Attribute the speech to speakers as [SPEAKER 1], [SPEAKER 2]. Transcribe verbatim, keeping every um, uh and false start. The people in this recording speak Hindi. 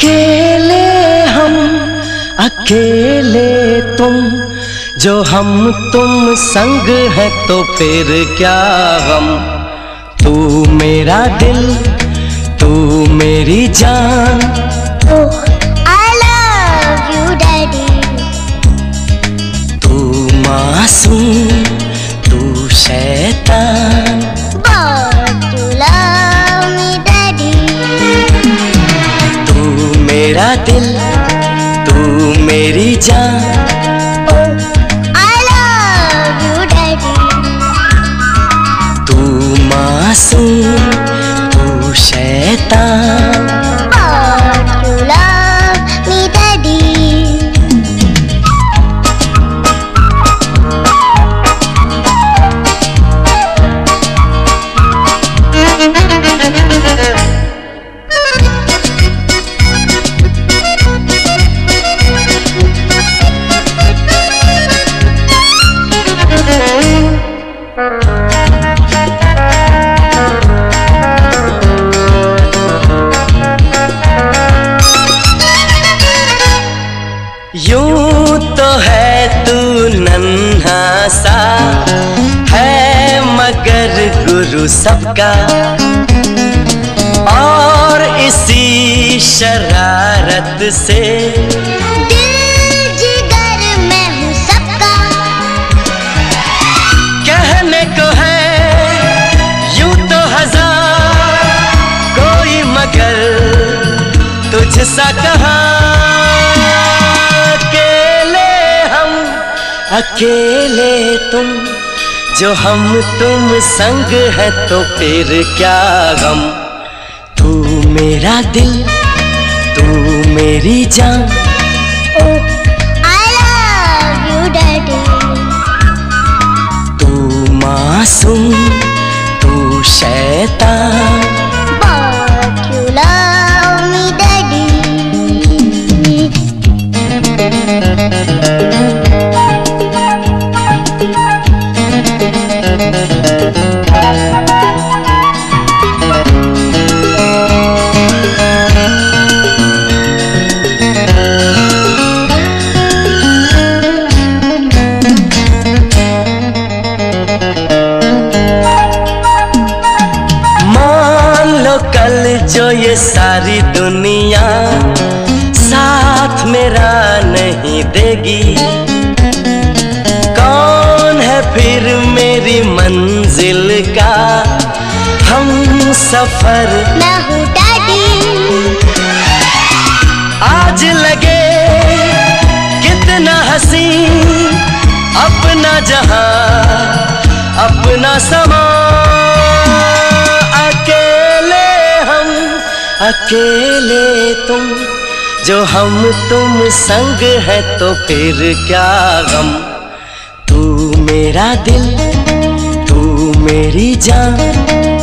[SPEAKER 1] अकेले हम अकेले तुम, जो हम तुम संग है तो फिर क्या गम। तू मेरा दिल, तू मेरी जान।
[SPEAKER 2] Oh, I love you, Daddy.
[SPEAKER 1] तू मासूम, तू शैतान।
[SPEAKER 2] But you love me, Daddy.
[SPEAKER 1] तू मेरा दिल, तू मेरी जान।
[SPEAKER 2] Oh, I love you, Daddy.
[SPEAKER 1] तू मासूम, तू शैतान।
[SPEAKER 2] But you love me, Daddy.
[SPEAKER 1] यूं तो है तू नन्हा सा, है मगर गुरु सबका। और इसी शरारत से
[SPEAKER 2] दिल जिगर मैं हूँ सबका।
[SPEAKER 1] कहने को है यूं तो हजार, कोई मगर तुझसा कहा। अकेले तुम, जो हम तुम संग है तो फिर क्या गम। तू मेरा दिल, तू मेरी जान।
[SPEAKER 2] Oh, I love you, Daddy.
[SPEAKER 1] तू मासूम, तू शैतान।
[SPEAKER 2] But you love me, Daddy.
[SPEAKER 1] कल जो ये सारी दुनिया साथ मेरा नहीं देगी, कौन है फिर मेरी मंजिल का हम सफर।
[SPEAKER 2] मैं हूँ डैडी।
[SPEAKER 1] आज लगे कितना हसी अपना जहां, अपना समा। अकेले तुम, जो हम तुम संग है तो फिर क्या गम। तू मेरा दिल, तू मेरी जान।